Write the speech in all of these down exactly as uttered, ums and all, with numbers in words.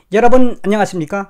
여러분 안녕하십니까?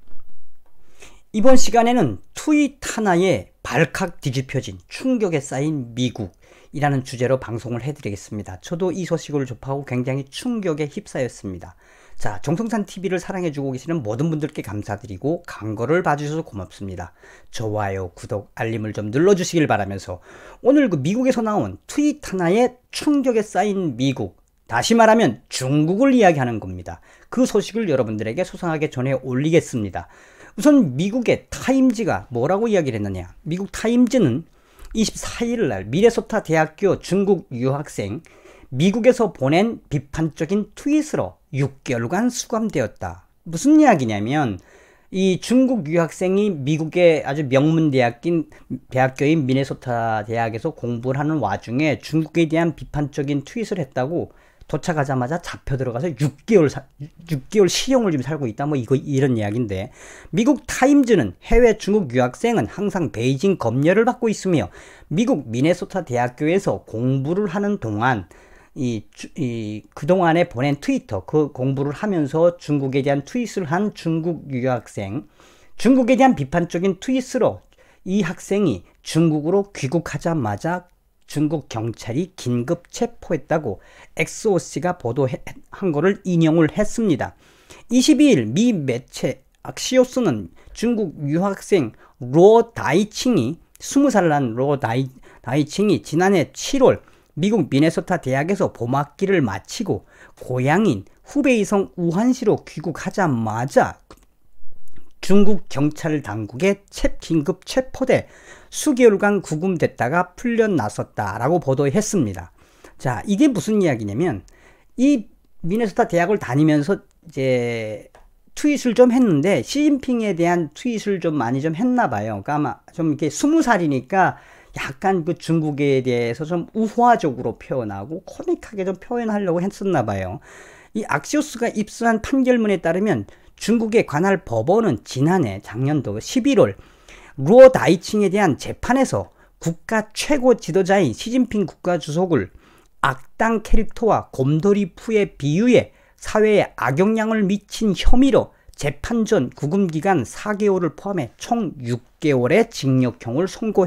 이번 시간에는 트윗 하나에 발칵 뒤집혀진 충격에 쌓인 미국이라는 주제로 방송을 해드리겠습니다. 저도 이 소식을 접하고 굉장히 충격에 휩싸였습니다. 자, 정성산티비를 사랑해주고 계시는 모든 분들께 감사드리고 광고를 봐주셔서 고맙습니다. 좋아요, 구독, 알림을 좀 눌러주시길 바라면서 오늘 그 미국에서 나온 트윗 하나에 충격에 쌓인 미국, 다시 말하면 중국을 이야기하는 겁니다. 그 소식을 여러분들에게 소상하게 전해 올리겠습니다. 우선 미국의 타임지가 뭐라고 이야기를 했느냐. 미국 타임지는 이십사일 날 미네소타 대학교 중국 유학생 미국에서 보낸 비판적인 트윗으로 육 개월간 수감되었다. 무슨 이야기냐면 이 중국 유학생이 미국의 아주 명문 대학인, 대학교인 미네소타 대학에서 공부를 하는 와중에 중국에 대한 비판적인 트윗을 했다고 도착하자마자 잡혀 들어가서 육 개월, 육 개월 실형을 지금 살고 있다. 뭐 이거 이런 이야기인데, 미국 타임즈는 해외 중국 유학생은 항상 베이징 검열을 받고 있으며 미국 미네소타 대학교에서 공부를 하는 동안 이, 이 그동안에 보낸 트위터, 그 공부를 하면서 중국에 대한 트윗을 한 중국 유학생, 중국에 대한 비판적인 트윗으로 이 학생이 중국으로 귀국하자마자 중국 경찰이 긴급 체포했다고 엑스오씨가 보도한 거를 인용을 했습니다. 이십이일 미 매체 악시오스는 중국 유학생 로 다이칭이 스무 살 난 로 다이, 다이칭이 지난해 칠월 미국 미네소타 대학에서 봄학기를 마치고 고향인 후베이성 우한시로 귀국하자마자 중국 경찰 당국에 긴급 체포돼 수개월간 구금됐다가 풀려났었다라고 보도했습니다. 자, 이게 무슨 이야기냐면 이 미네소타 대학을 다니면서 이제 트윗을 좀 했는데 시진핑에 대한 트윗을 좀 많이 좀 했나 봐요. 그러니까 아마 좀 이렇게 스무 살이니까 약간 그 중국에 대해서 좀 우화적으로 표현하고 코믹하게 좀 표현하려고 했었나 봐요. 이 악시오스가 입수한 판결문에 따르면 중국의 관할 법원은 지난해 작년도 십일월 로 다이칭에 대한 재판에서 국가 최고 지도자인 시진핑 국가주석을 악당 캐릭터와 곰돌이푸에 비유해 사회에 악영향을 미친 혐의로 재판 전 구금기간 사 개월을 포함해 총 육 개월의 징역형을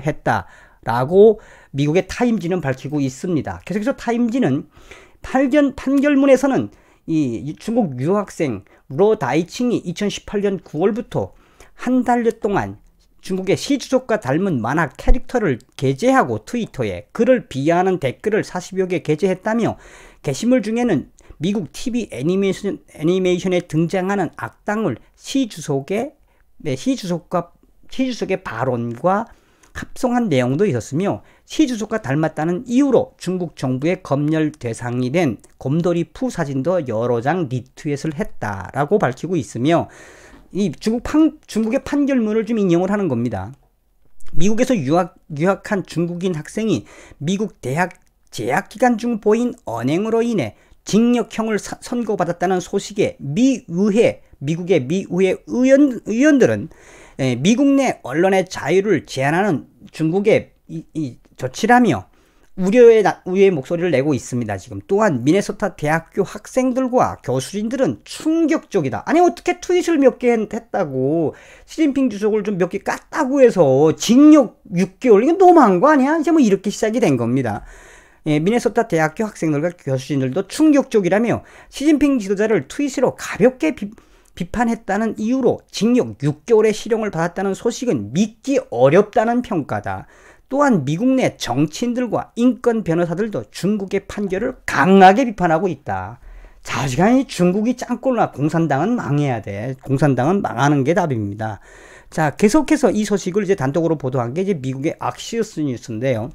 선고했다라고 미국의 타임지는 밝히고 있습니다. 계속해서 타임지는 판결, 판결문에서는 이 중국 유학생 로 다이칭이 이천십팔년 구월부터 한 달여 동안 중국의 시 주석과 닮은 만화 캐릭터를 게재하고 트위터에 그를 비하하는 댓글을 사십여 개 게재했다며 게시물 중에는 미국 티비 애니메이션, 애니메이션에 등장하는 악당을 시 주석의, 네, 시 주석과, 시 주석의 발언과 합성한 내용도 있었으며 시 주석과 닮았다는 이유로 중국 정부의 검열 대상이 된 곰돌이푸 사진도 여러 장 리트윗을 했다라고 밝히고 있으며 이 중국 판, 중국의 판결문을 좀 인용을 하는 겁니다. 미국에서 유학, 유학한 중국인 학생이 미국 대학 재학 기간 중 보인 언행으로 인해 징역형을 사, 선고받았다는 소식에 미 의회, 미국의 미 의회 의원, 의원들은 에, 미국 내 언론의 자유를 제한하는 중국의 이, 이 조치라며 우려의, 우려의 목소리를 내고 있습니다. 지금 또한 미네소타 대학교 학생들과 교수진들은 충격적이다. 아니 어떻게 트윗을 몇 개 했다고 시진핑 주석을 좀 몇 개 깠다고 해서 징역 육 개월, 이건 너무한 거 아니야? 이제 뭐 이렇게 시작이 된 겁니다. 예, 미네소타 대학교 학생들과 교수진들도 충격적이라며 시진핑 지도자를 트윗으로 가볍게 비, 비판했다는 이유로 징역 육 개월의 실형을 받았다는 소식은 믿기 어렵다는 평가다. 또한 미국 내 정치인들과 인권 변호사들도 중국의 판결을 강하게 비판하고 있다. 자시간이 중국이 짱꼴나 공산당은 망해야 돼. 공산당은 망하는 게 답입니다. 자, 계속해서 이 소식을 이제 단독으로 보도한 게 이제 미국의 악시오스 뉴스인데요.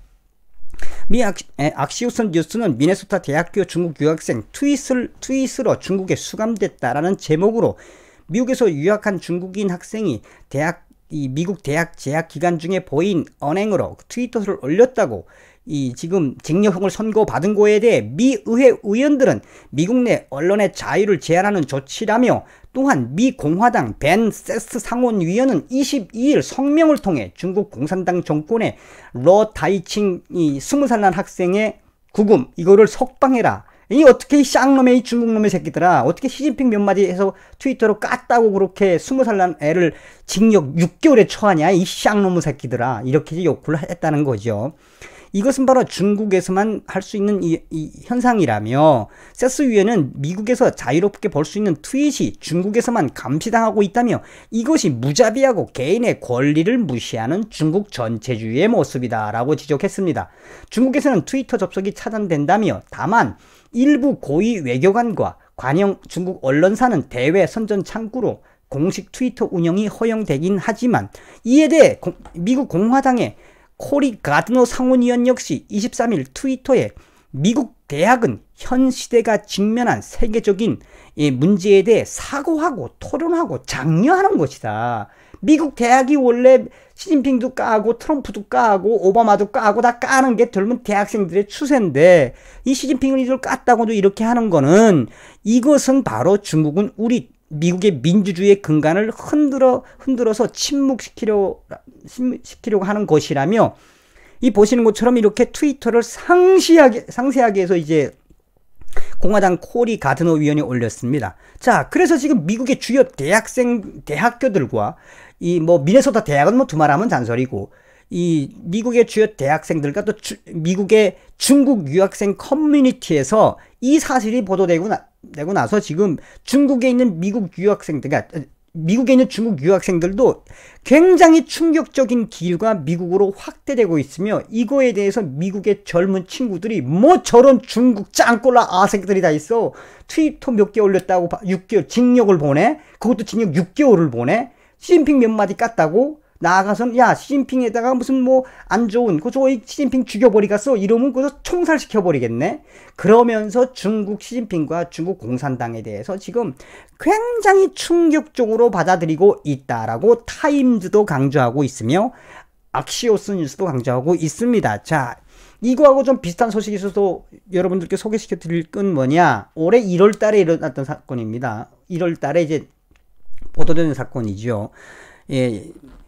미 악, 에, 악시오스 뉴스는 미네소타 대학교 중국 유학생 트윗을, 트윗으로 중국에 수감됐다라는 제목으로 미국에서 유학한 중국인 학생이 대학 이 미국 대학 재학 기간 중에 보인 언행으로 트위터를 올렸다고 이 지금 징역형을 선고받은 거에 대해 미 의회 의원들은 미국 내 언론의 자유를 제한하는 조치라며 또한 미 공화당 벤 세스 상원의원은 이십이일 성명을 통해 중국 공산당 정권의 로 다이칭 이 스무 살 난 학생의 구금 이거를 석방해라 이 어떻게 이 쌍놈의 이 중국놈의 새끼들아, 어떻게 시진핑 몇 마디 해서 트위터로 깠다고 그렇게 스무 살 난 애를 징역 육 개월에 처하냐, 이 쌍놈의 새끼들아, 이렇게 욕을 했다는 거죠. 이것은 바로 중국에서만 할 수 있는 이, 이 현상이라며, 세스 위원은 미국에서 자유롭게 볼 수 있는 트윗이 중국에서만 감시당하고 있다며, 이것이 무자비하고 개인의 권리를 무시하는 중국 전체주의의 모습이다 라고 지적했습니다. 중국에서는 트위터 접속이 차단된다며, 다만 일부 고위 외교관과 관영 중국 언론사는 대외 선전 창구로 공식 트위터 운영이 허용되긴 하지만, 이에 대해 공, 미국 공화당의 코리 가드너 상원의원 역시 이십삼 일 트위터에 미국 대학은 현 시대가 직면한 세계적인 문제에 대해 사고하고 토론하고 장려하는 것이다. 미국 대학이 원래 시진핑도 까고 트럼프도 까고 오바마도 까고 다 까는 게 젊은 대학생들의 추세인데, 이 시진핑을 이걸 깠다고도 이렇게 하는 거는, 이것은 바로 중국은 우리 미국의 민주주의의 근간을 흔들어, 흔들어서 침묵시키려, 시키려고 하는 것이라며, 이 보시는 것처럼 이렇게 트위터를 상시하게, 상세하게 해서 이제 공화당 코리 가드너 위원이 올렸습니다. 자, 그래서 지금 미국의 주요 대학생, 대학교들과 이 뭐 미네소타 대학은 뭐 두말하면 잔소리고, 이 미국의 주요 대학생들과 또 주, 미국의 중국 유학생 커뮤니티에서 이 사실이 보도되고 나, 되고 나서 지금 중국에 있는 미국 유학생들, 그러니까 미국에 있는 중국 유학생들도 굉장히 충격적인 기류가 미국으로 확대되고 있으며, 이거에 대해서 미국의 젊은 친구들이 뭐 저런 중국 짱꼴라 아새끼들이 다 있어, 트위터 몇 개 올렸다고 육 개월 징역을 보내, 그것도 징역 육 개월을 보내, 시진핑 몇 마디 깠다고 나아가서는 야 시진핑에다가 무슨 뭐 안 좋은 그 저 시진핑 죽여버리겠어 이러면 그거 총살시켜버리겠네. 그러면서 중국 시진핑과 중국 공산당에 대해서 지금 굉장히 충격적으로 받아들이고 있다라고 타임즈도 강조하고 있으며 악시오스 뉴스도 강조하고 있습니다. 자, 이거하고 좀 비슷한 소식이 있어서 여러분들께 소개시켜 드릴 건 뭐냐, 올해 일월 달에 일어났던 사건입니다. 일월 달에 이제 보도되는 사건이죠. 예,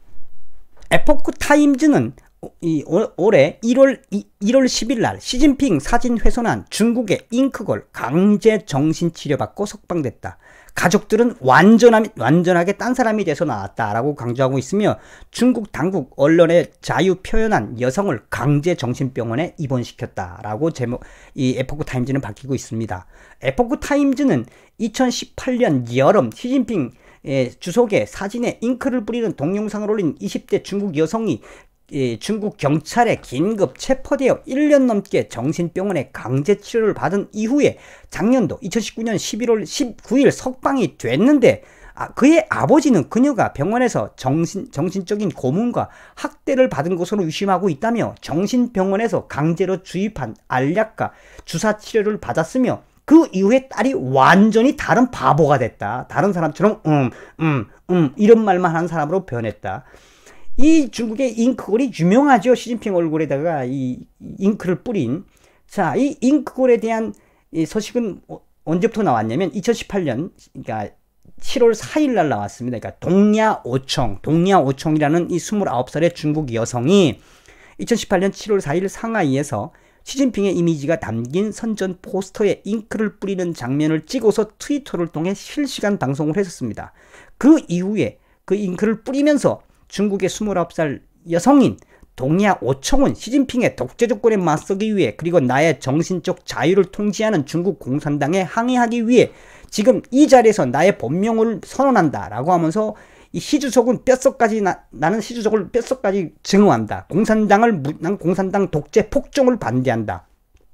에포크 타임즈는 이 올해 일월 십일 날 시진핑 사진 훼손한 중국의 잉크걸 강제 정신치료받고 석방됐다. 가족들은 완전한, 완전하게 딴 사람이 돼서 나왔다라고 강조하고 있으며, 중국 당국 언론의 자유 표현한 여성을 강제 정신병원에 입원시켰다라고 제목, 이 에포크 타임즈는 밝히고 있습니다. 에포크 타임즈는 이천십팔 년 여름 시진핑 예, 주석의 사진에 잉크를 뿌리는 동영상을 올린 이십 대 중국 여성이 예, 중국 경찰에 긴급 체포되어 일 년 넘게 정신병원에 강제 치료를 받은 이후에 작년도 이천십구 년 십일월 십구일 석방이 됐는데, 아, 그의 아버지는 그녀가 병원에서 정신, 정신적인 고문과 학대를 받은 것으로 의심하고 있다며, 정신병원에서 강제로 주입한 알약과 주사 치료를 받았으며, 그 이후에 딸이 완전히 다른 바보가 됐다. 다른 사람처럼 음, 음, 음 이런 말만 하는 사람으로 변했다. 이 중국의 잉크골이 유명하죠. 시진핑 얼굴에다가 이 잉크를 뿌린. 자, 이 잉크골에 대한 이 소식은 언제부터 나왔냐면 이천십팔 년 그러니까 칠월 사일 날 나왔습니다. 그러니까 동야오청, 동야오청이라는 이 스물아홉 살의 중국 여성이 이천십팔 년 칠월 사일 상하이에서 시진핑의 이미지가 담긴 선전 포스터에 잉크를 뿌리는 장면을 찍어서 트위터를 통해 실시간 방송을 했었습니다. 그 이후에 그 잉크를 뿌리면서 중국의 스물아홉 살 여성인 동야오청은 시진핑의 독재 정권에 맞서기 위해, 그리고 나의 정신적 자유를 통제하는 중국 공산당에 항의하기 위해 지금 이 자리에서 나의 본명을 선언한다 라고 하면서, 이 시주석은 뼛속까지 나, 나는 시주석을 뼛속까지 증오한다. 공산당을 난 공산당 독재 폭정을 반대한다.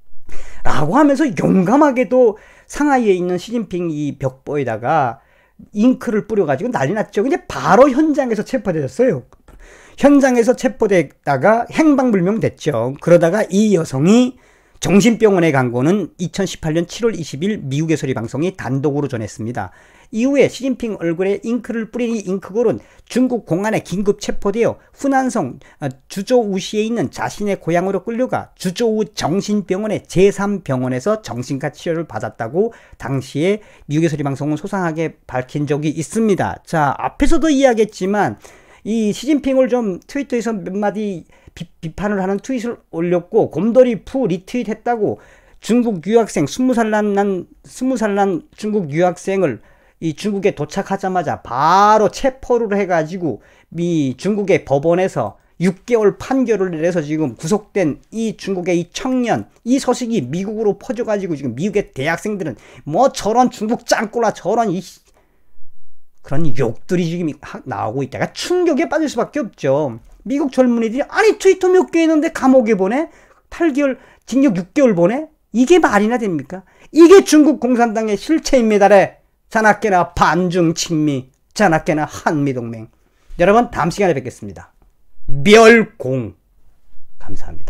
라고 하면서 용감하게도 상하이에 있는 시진핑 이 벽보에다가 잉크를 뿌려가지고 난리 났죠. 근데 바로 현장에서 체포되었어요. 현장에서 체포되다가 행방불명 됐죠. 그러다가 이 여성이 정신병원에 간 거는 이천십팔 년 칠월 이십일 미국의 소리 방송이 단독으로 전했습니다. 이후에 시진핑 얼굴에 잉크를 뿌린 이 잉크골은 중국 공안에 긴급 체포되어 후난성 주저우시에 있는 자신의 고향으로 끌려가 주저우 정신병원의 제삼 병원에서 정신과 치료를 받았다고 당시에 미국의 소리 방송은 소상하게 밝힌 적이 있습니다. 자, 앞에서도 이야기했지만 이 시진핑을 좀 트위터에서 몇 마디 비, 비판을 하는 트윗을 올렸고, 곰돌이 푸 리트윗했다고 중국 유학생 스무 살 난 스무 살 난 중국 유학생을 이 중국에 도착하자마자 바로 체포를 해가지고 이 중국의 법원에서 육 개월 판결을 내려서 지금 구속된 이 중국의 이 청년, 이 소식이 미국으로 퍼져가지고 지금 미국의 대학생들은 뭐 저런 중국 짱꼬라 저런 이 그런 욕들이 지금 나오고 있다가 충격에 빠질 수밖에 없죠. 미국 젊은이들이 아니 트위터 몇 개 있는데 감옥에 보내? 팔 개월 징역 육 개월 보내? 이게 말이나 됩니까? 이게 중국 공산당의 실체입니다래. 자나깨나 반중 친미, 자나깨나 한미동맹. 여러분 다음 시간에 뵙겠습니다. 멸공. 감사합니다.